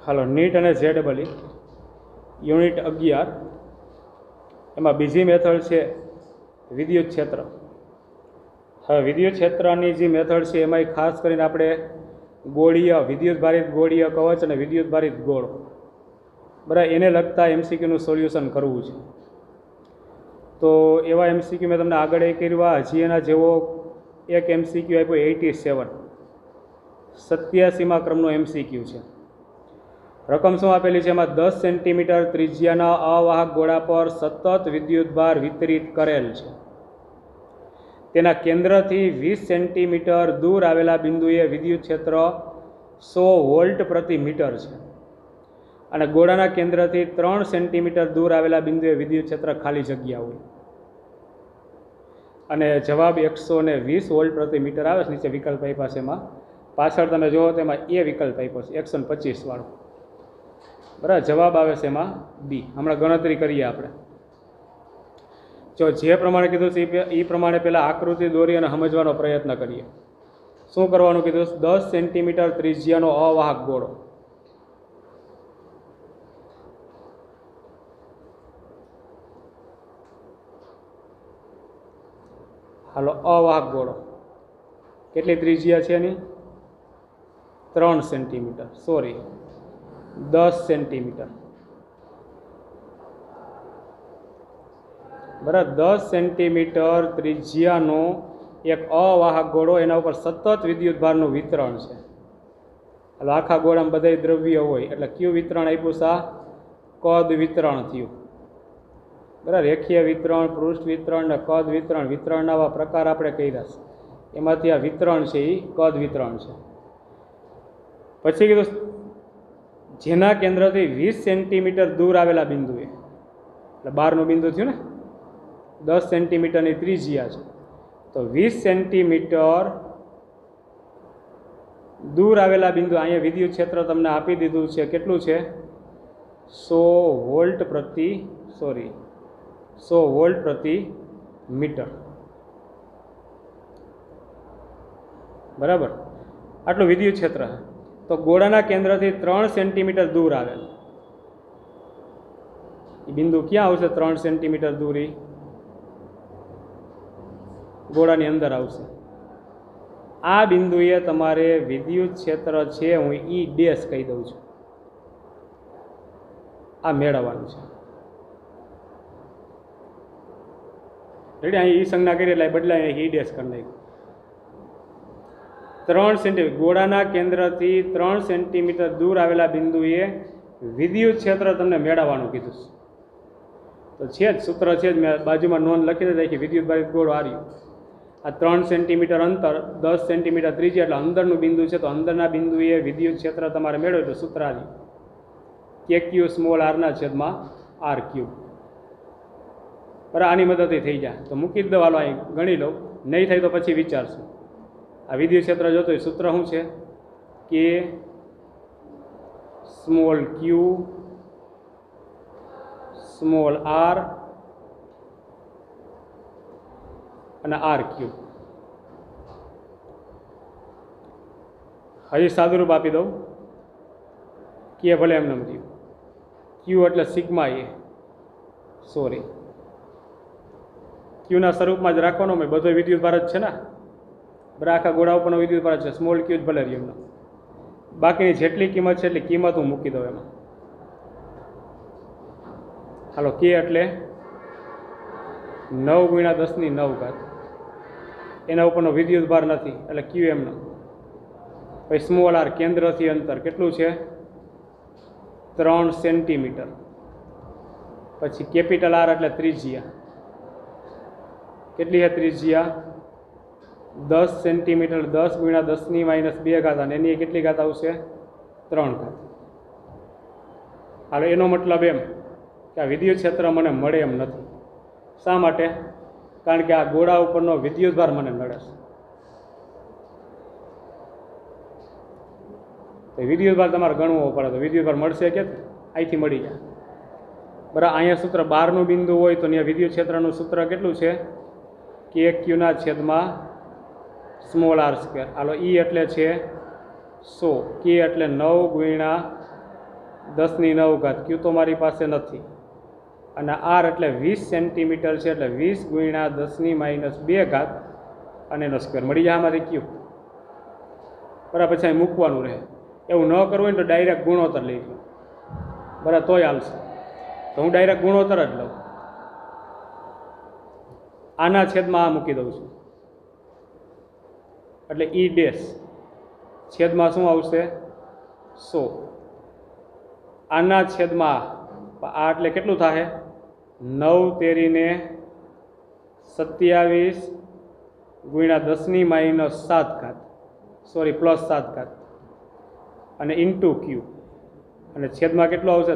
હાલો NEET અને JEE unit 11 એમાં બીજી મેથડ છે વિદ્યુત ક્ષેત્ર। હવે વિદ્યુત ક્ષેત્રની જે મેથડ છે એમાં ખાસ કરીને આપણે ગોળીય વિદ્યુત ભારિત ગોળીય કવચ અને વિદ્યુત ભારિત ગોળ બરાબર એને લગતા MCQનું સોલ્યુશન કરવું છે। તો એવા MCQ મેં તમને આગળ એ કર્યા, હજી એના જેવો એક MCQ આપ્યો 87 87મા ક્રમનો MCQ છે। રકમ શું આપેલી છે એમાં 10 સેન્ટીમીટર ત્રિજ્યાના અવાહક ગોળા પર સતત વિદ્યુતભાર વિતરિત કરેલ છે। તેના કેન્દ્રથી 20 સેન્ટીમીટર દૂર આવેલા બિંદુએ વિદ્યુત ક્ષેત્ર 100 વોલ્ટ પ્રતિ મીટર છે અને ગોળાના કેન્દ્રથી 3 સેન્ટીમીટર દૂર આવેલા બિંદુએ વિદ્યુત ક્ષેત્ર ખાલી જગ્યા હોય અને જવાબ 120 વોલ્ટ પ્રતિ મીટર આવે છે। નીચે વિકલ્પ આપ્યા છે, એમાં પાછળ તમે જુઓ તો એમાં એ વિકલ્પ આપ્યો છે 125 વાળો, બરાબર। જવાબ આવે છે એમાં બી। હમણાં ગણતરી કરીએ આપણે। જો જે પ્રમાણે કીધું છે એ પ્રમાણે પહેલાં આકૃતિ દોરી અને સમજવાનો પ્રયત્ન કરીએ। શું કરવાનું કીધું? 10 સેન્ટીમીટર ત્રિજ્યાનો અવાહક ગોળો, હાલો અવાહક ગોળો કેટલી ત્રિજ્યા છે એની? 3 સેન્ટીમીટર, સોરી 10 સેન્ટીમીટર, બરાબર। 10 સેન્ટીમીટર ત્રિજ્યાનો એક અવાહક ગોળો, એના ઉપર સતત વિદ્યુતભારનું વિતરણ છે। એટલે આખા ગોળામાં બધા દ્રવ્ય હોય એટલે કયું વિતરણ આપ્યું છે? કદ વિતરણ થયું, બરાબર। રેખીય વિતરણ, પૃષ્ઠ વિતરણ ને કદ વિતરણ, વિતરણના આવા પ્રકાર આપણે કર્યા છે, એમાંથી આ વિતરણ છે એ કદ વિતરણ છે। પછી કીધું જેના કેન્દ્રથી 20 સેન્ટીમીટર દૂર આવેલા બિંદુએ, એટલે બહારનું બિંદુ થયું ને, 10 સેન્ટીમીટરની ત્રિજ્યા છે, તો 20 સેન્ટીમીટર દૂર આવેલા બિંદુ, અહીંયા વિદ્યુત ક્ષેત્ર તમને આપી દીધું છે, કેટલું છે? 100 વોલ્ટ પ્રતિ મીટર, બરાબર। આટલું વિદ્યુત ક્ષેત્ર છે। તો ગોળાના કેન્દ્રથી 3 સેન્ટીમીટર દૂર આવેલ એ બિંદુ ક્યાં આવશે? 3 સેન્ટીમીટર દૂરી ગોળાની અંદર આવશે। આ બિંદુએ તમારે વિદ્યુત ક્ષેત્ર છે, હું ઈ ડેશ કહી દઉં છું, આ મેળવવાનું છે। રેડી? અહીં ઈ સંજ્ઞા કરી એટલે બદલાય ઈ ડેશ કરી નાખ્યું। 3 સેન્ટીમીટર ગોળાના કેન્દ્રથી 3 સેન્ટીમીટર દૂર આવેલા બિંદુએ વિદ્યુત ક્ષેત્ર તમને મેળવવાનું કીધું છે। તો છે જ સૂત્ર છે જ, મેં બાજુમાં નોંધ લખી દીધી કે વિદ્યુત ભારિત ગોળો આ રહ્યું, આ 3 સેન્ટીમીટર અંતર, 10 સેન્ટીમીટર ત્રિજ્યા એટલે અંદરનું બિંદુ છે, તો અંદરના બિંદુએ વિદ્યુત ક્ષેત્ર તમારે મેળવ્યું તો સૂત્ર આવ્યું KQ સ્મોલ r/r ક્યુબ, બરાબર। આની મદદથી થઈ જાય તો મૂકી જ દો, હાલો અહીં ગણી લઉં, નહીં થાય તો પછી વિચારશું। આ વિદ્યુત ક્ષેત્ર જોતો હોય, સૂત્ર શું છે? કે સ્મોલ ક્યુ સ્મોલ r અને r ક્યુબ। હજી સાદુરૂપ આપી દઉં, કે ભલે એમને થયું, ક્યુ એટલે સિગ્મા એ, સોરી ક્યુના સ્વરૂપમાં જ રાખવાનો, મેં બધો વિદ્યુત ભાર જ છે ને, બરાબર। આખા ગોળા ઉપરનો વિદ્યુત ભાર છે, સ્મોલ ક્યુ જ ભલે રહ્યું એમનો, બાકીની જેટલી કિંમત છે એટલી કિંમત હું મૂકી દઉં એમાં। હાલો કે એટલે 9 × 10⁹, એના ઉપરનો વિદ્યુત ભાર નથી એટલે ક્યુ એમનો। પછી સ્મોલ r કેન્દ્રથી અંતર કેટલું છે? 3 સેન્ટીમીટર। પછી કેપિટલ R એટલે ત્રિજ્યા, કેટલી છે ત્રિજ્યા? 10 સેન્ટીમીટર, 10 × 10⁻², અને એની કેટલી ઘાત આવશે? 3 ઘાત। હાલો એનો મતલબ એમ કે આ વિદ્યુત ક્ષેત્ર મને મળે એમ નથી। શા માટે? કારણ કે આ ગોળા ઉપરનો વિદ્યુત ભાર મને નડે છે। તો વિદ્યુત ભાર તમારે ગણવો પડે, તો વિદ્યુત ભાર મળશે કે અહીંથી મળી જાય, બરાબર। અહીંયા સૂત્ર બહારનું બિંદુ હોય તો ત્યાં વિદ્યુત ક્ષેત્રનું સૂત્ર કેટલું છે? KQ/r²। હાલો ઈ એટલે છે 100, કે એટલે 9 × 10⁹ ક્યુ તો મારી પાસે નથી, અને આર એટલે 20 સેન્ટીમીટર છે, એટલે 20 × 10⁻², અને એનો સ્ક્વેર મળી જાય આમાંથી ક્યુ. બરાબર, પછી અહીં મૂકવાનું રહે. એવું ન કરવું હોય ને તો ડાયરેક્ટ ગુણોત્તર લઈ લો. બરાબર, તોય હાલશે. તો હું ડાયરેક્ટ ગુણોત્તર જ લઉં. આના છેદમાં આ મૂકી દઉં છું, એટલે ઈ ડેશ છેદમાં શું આવશે? 100. આના છેદમાં આ એટલે કેટલું થાય? 9 × 10⁻7, સોરી +7, અને ઇન્ટુ ક્યુ, અને છેદમાં કેટલું આવશે?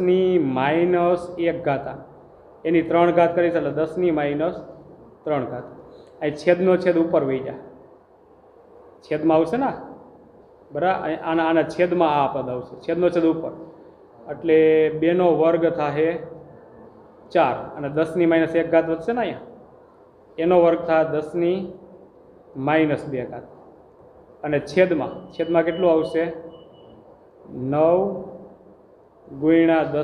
10⁻1, એની 3 ઘાત કરીશ એટલે 10⁻3. અહીં છેદનો છેદ ઉપર વહી જાય, છેદમાં આવશે ને, બરાબર. આના છેદમાં આ પદ આવશે, છેદનો છેદ ઉપર, એટલે 2² થાય 4, અને 10⁻1 વધશે ને અહીંયા, એનો વર્ગ થાય 10⁻2, અને છેદમાં કેટલું આવશે? 9 ×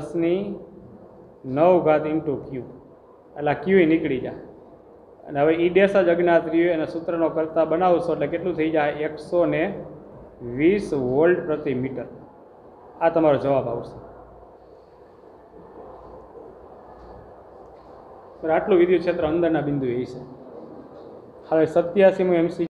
10⁹ ઇન્ટુ ક્યુ, એટલે ક્યુ નીકળી જાય. અને હવે ઈ ડેશ જ અજ્ઞાત રહ્યું, એને સૂત્રનો કરતા બનાવશો એટલે કેટલું થઈ જાય? 120 વોલ્ટ પ્રતિ મીટર. આ તમારો જવાબ આવશે. આટલું વિદ્યુત ક્ષેત્ર અંદરના બિંદુએ છે. હવે 87મું MC